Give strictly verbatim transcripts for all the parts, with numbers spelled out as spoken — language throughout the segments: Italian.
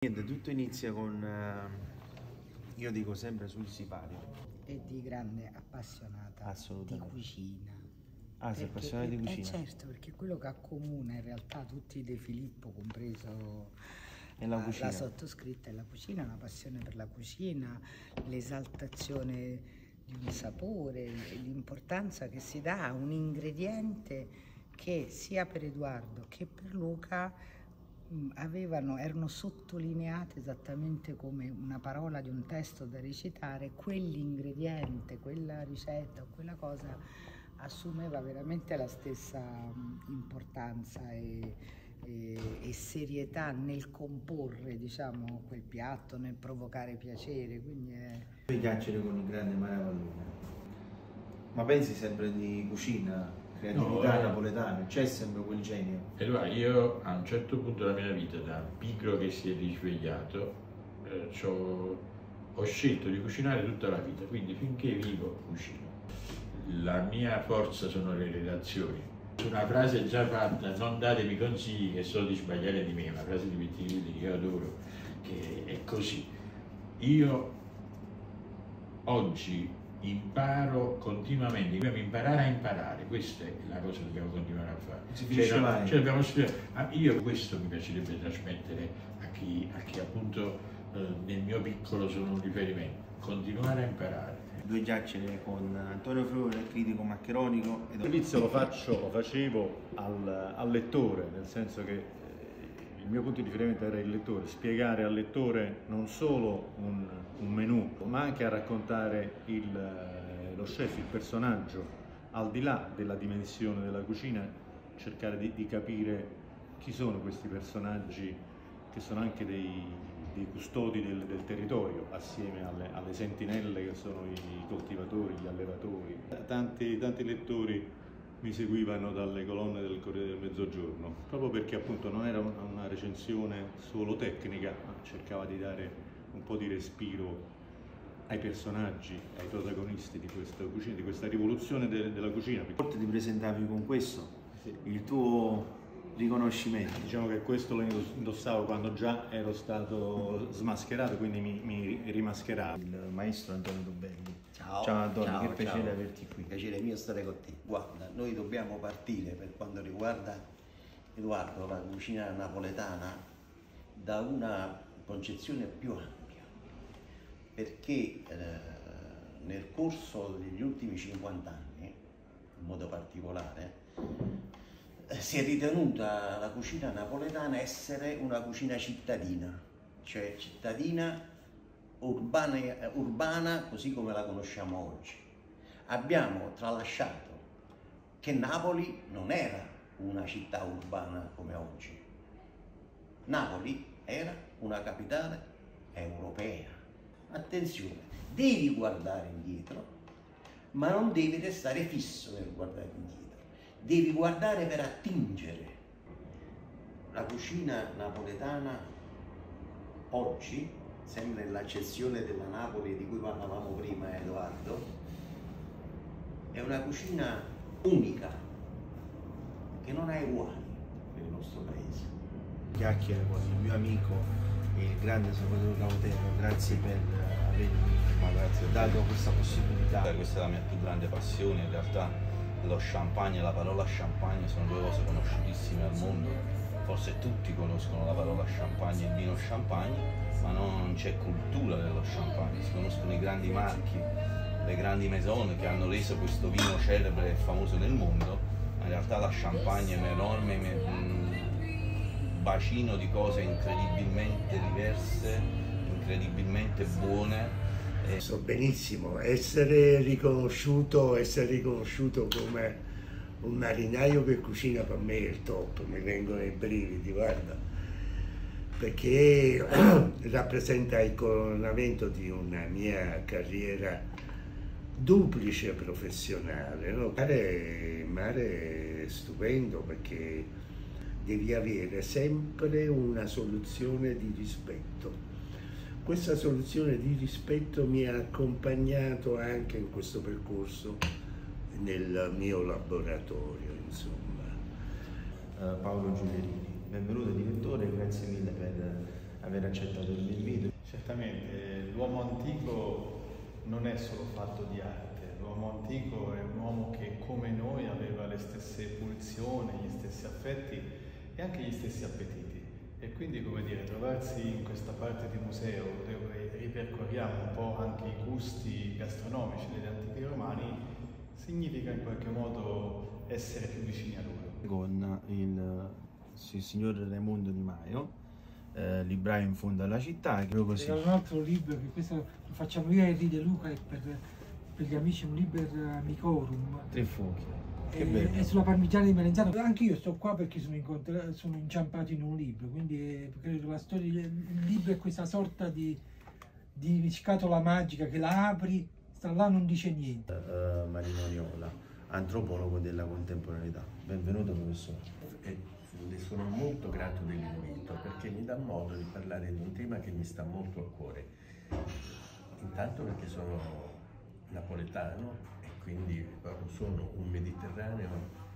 Niente, tutto inizia con, eh, io dico sempre sul sipario. E di grande appassionata di cucina. Ah, sei appassionata di cucina? Eh certo, perché quello che accomuna in realtà tutti i De Filippo, compreso è la, la, cucina. la sottoscritta, è la cucina, una passione per la cucina, l'esaltazione di un sapore, l'importanza che si dà a un ingrediente che sia per Edoardo che per Luca avevano, erano sottolineate esattamente come una parola di un testo da recitare. Quell'ingrediente, quella ricetta, quella cosa assumeva veramente la stessa importanza e, e, e serietà nel comporre, diciamo, quel piatto, nel provocare piacere. Quindi è... Mi chiacchiere con il grande Maravallone. Ma pensi sempre di cucina? Creatività no, napoletana, c'è sempre quel genio. E allora io a un certo punto della mia vita, da pigro che si è risvegliato, eh, ho scelto di cucinare tutta la vita, quindi finché vivo cucino. La mia forza sono le relazioni. Una frase già fatta, non datemi consigli che so di sbagliare di me, una frase di Pettinelli che io adoro, che è così. Io oggi imparo continuamente, dobbiamo imparare a imparare, questa è la cosa che dobbiamo continuare a fare. Si finisce cioè, mai. Cioè dobbiamo ah, io questo mi piacerebbe trasmettere a chi, a chi appunto eh, nel mio piccolo sono un riferimento, continuare a imparare. Due chiacchiere con Antonio Fiore, critico maccheronico. Il servizio lo faccio, lo facevo al, al lettore, nel senso che il mio punto di riferimento era il lettore, spiegare al lettore non solo un, un menù, ma anche a raccontare il, lo chef, il personaggio, al di là della dimensione della cucina, cercare di, di capire chi sono questi personaggi che sono anche dei, dei custodi del, del territorio, assieme alle, alle sentinelle che sono i coltivatori, gli allevatori. Tanti, tanti lettori mi seguivano dalle colonne del Corriere del Mezzogiorno, proprio perché appunto non era una recensione solo tecnica, ma cercava di dare un po' di respiro ai personaggi, ai protagonisti di questa cucina, di questa rivoluzione de della cucina. Ti presentavi con questo, sì. Il tuo riconoscimento. Diciamo che questo lo indossavo quando già ero stato smascherato, quindi mi, mi rimascheravo. Il maestro Antonio Tubelli. Ciao, ciao Antonio, ciao, che piacere ciao. averti qui. Piacere mio stare con te. Guarda, noi dobbiamo partire per quanto riguarda Edoardo, la cucina napoletana, da una concezione più ampia, perché eh, nel corso degli ultimi cinquanta anni, in modo particolare, eh, si è ritenuta la cucina napoletana essere una cucina cittadina, cioè cittadina Urbana, urbana così come la conosciamo oggi. Abbiamo tralasciato che Napoli non era una città urbana come oggi. Napoli era una capitale europea. Attenzione, devi guardare indietro, ma non devi restare fisso nel guardare indietro. Devi guardare per attingere. La cucina napoletana oggi, sempre nell'accezione della Napoli di cui parlavamo prima, Edoardo, è una cucina unica, che non ha uguali nel nostro paese. Chiacchiere con il mio amico, il grande Salvatore Cautello, grazie per avermi dato questa possibilità. Questa è la mia più grande passione, in realtà lo champagne e la parola champagne sono due cose conosciutissime al mondo, forse tutti conoscono la parola champagne e il vino champagne, ma non c'è cultura dello champagne, si conoscono i grandi marchi, le grandi maison che hanno reso questo vino celebre e famoso nel mondo, ma in realtà la champagne è un enorme un bacino di cose incredibilmente diverse, incredibilmente buone. E... So benissimo, essere riconosciuto, essere riconosciuto come un marinaio che cucina per me è il top, mi vengono i brividi, guarda. Perché rappresenta il coronamento di una mia carriera duplice professionale, no? Mare, mare è stupendo perché devi avere sempre una soluzione di rispetto. Questa soluzione di rispetto mi ha accompagnato anche in questo percorso nel mio laboratorio, insomma. Uh, Paolo Giuliani. Benvenuto direttore, grazie mille per aver accettato il mio invito. Certamente, l'uomo antico non è solo fatto di arte, l'uomo antico è un uomo che come noi aveva le stesse pulsioni, gli stessi affetti e anche gli stessi appetiti. E quindi, come dire, trovarsi in questa parte di museo dove ripercorriamo un po' anche i gusti gastronomici degli antichi romani significa in qualche modo essere più vicini a loro. Con il, il signor Raimondo Di Maio, eh, libraio in fondo alla città. Che così. C'è un altro libro che questo lo facciamo io e De Luca e per, per gli amici un Liber Amicorum. Tre fuochi. Che E, bello. e sulla parmigiana di Melenzano. Anche io sto qua perché sono, sono inciampato in un libro, quindi eh, credo la storia, il libro è questa sorta di, di scatola magica che la apri, sta là, non dice niente. Uh, Marino Niola, antropologo della contemporaneità. Benvenuto professore. E le sono molto grato dell'invito perché mi dà modo di parlare di un tema che mi sta molto a cuore. Intanto perché sono napoletano e quindi proprio sono un mediterraneo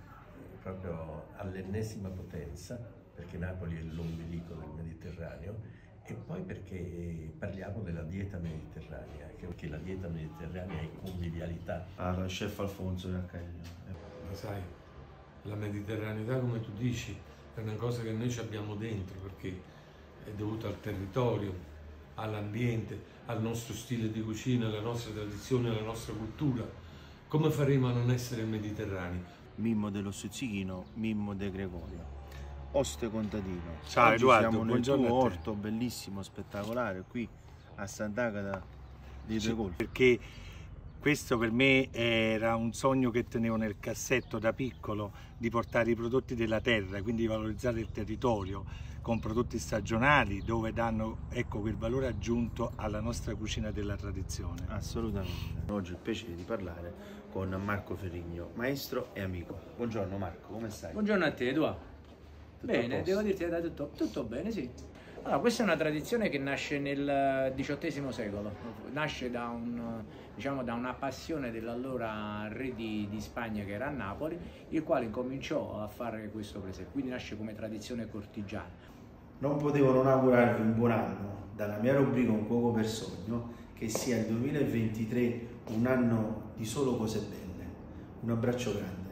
proprio all'ennesima potenza, perché Napoli è l'ombelico del Mediterraneo, e poi perché parliamo della dieta mediterranea, che la dieta mediterranea è convivialità. Ah, chef Alfonso Raccaglio. Ma sai, la mediterraneità, come tu dici, è una cosa che noi ci abbiamo dentro perché è dovuta al territorio, all'ambiente, al nostro stile di cucina, alla nostra tradizione, alla nostra cultura. Come faremo a non essere mediterranei? Mimmo dello Stuzzichino, Mimmo De Gregorio. Oste contadino. Ciao Oggi Edoardo, siamo nel buongiorno tuo a te. orto bellissimo, spettacolare, qui a Sant'Agata dei Due Colpi. Perché questo per me era un sogno che tenevo nel cassetto da piccolo, di portare i prodotti della terra, quindi di valorizzare il territorio con prodotti stagionali dove danno, ecco, quel valore aggiunto alla nostra cucina della tradizione. Assolutamente. Oggi ho il piacere di parlare con Marco Ferrigno, maestro e amico. Buongiorno Marco, come stai? Buongiorno a te, Edoardo. Tutto Bene, devo dirti che tutto, tutto bene, sì. Allora, questa è una tradizione che nasce nel diciottesimo secolo, nasce da, un, diciamo, da una passione dell'allora re di, di Spagna, che era a Napoli, il quale incominciò a fare questo presepe, quindi nasce come tradizione cortigiana. Non potevo non augurarvi un buon anno dalla mia rubrica Un cuoco per sogno, che sia il duemilaventitré un anno di solo cose belle. Un abbraccio grande.